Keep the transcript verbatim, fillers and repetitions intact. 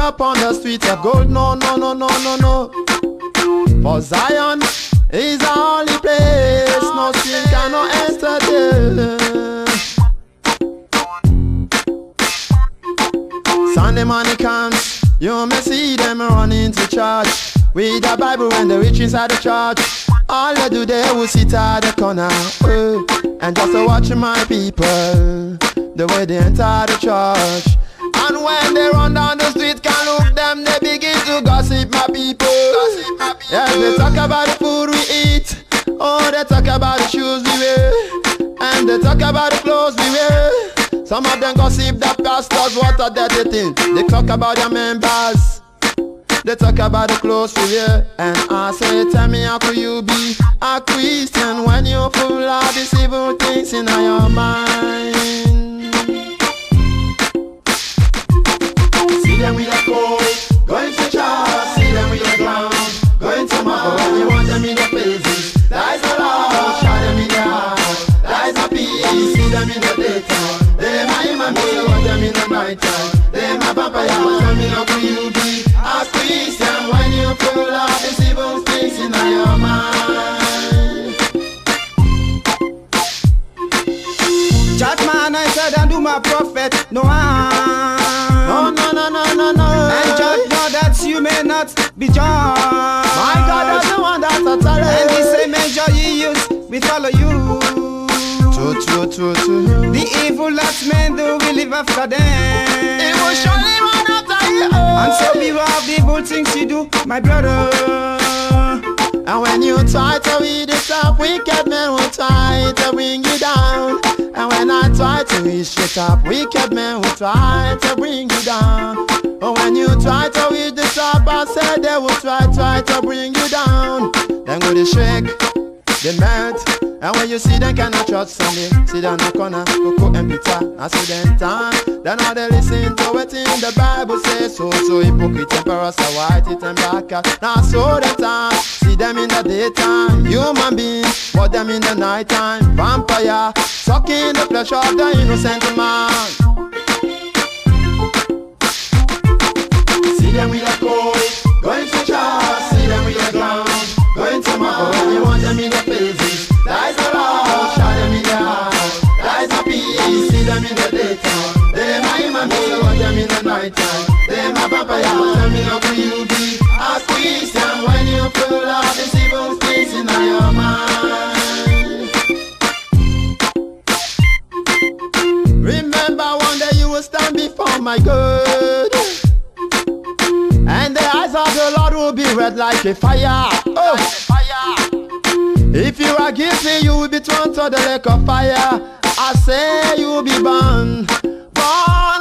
up on the streets of gold. No, no, no, no, no, no. For Zion is the only place no sin cannot enter there. Sunday morning comes, you may see them running to church with the Bible when they reach inside the church. All they do, they will sit at the corner uh, and just uh, watch my people, the way they enter the church. And when they run down the street, can look them, they begin to gossip my people. Gossip my people. Yeah, they talk about the food we eat. Oh, they talk about the shoes we wear. And they talk about the clothes we wear. Some of them gossip the pastors, what a dirty thing. They talk about their members. They talk about the clothes we wear. And I say, tell me, how could you be a Christian when you're full of these evil things in your mind? See them with a coat, going to church. See them with a ground, going to mob. When you want them in the faces, that is no love. Shout them in the heart, that is no peace. See them in the daytime, they my imam. You want them in the night time, they my papa. You want them in a you be a Christian when you full of these evil things in your mind. Chat man, I said and do my prophet no harm. No, no, no, no, no, no. And just know that you may not be judged. My God doesn't want that to tell you. And the same measure you use, we follow you. True, true, true, true. The evil that men do, we live after them. It will surely run after you. And so beware of the evil things you do, my brother. And when you try to read it up, wicked men will try to bring you down. And when I try to reach it up, wicked men will try to bring you down. But when you try to reach the top, I said they will try, try to bring you down. Then go to shake, they melt. And when you see them cannot trust Sunday, sit down in the corner, Coco and Peter, I see them turn. Then all they listen to what in the Bible says. So, so hypocrite emperors are white, it and black. Now so they turn, see them in the daytime, human beings, but them in the night time, vampire, sucking the flesh of the innocent man. See them with a coat, going to church, see them with a ground, going to mob. When you want them in the faces, that is the love. Shout them in the heart, that is the peace. See them in the daytime, they my imam. You want them in the night time, they my papa. You want them in the you be a Christian when you full of these evil things in your mind. Remember one day you will stand before my God, and the eyes of the Lord will be red like a fire. Oh, fire. If you are guilty, you will be thrown to the lake of fire. I say you will be burned. But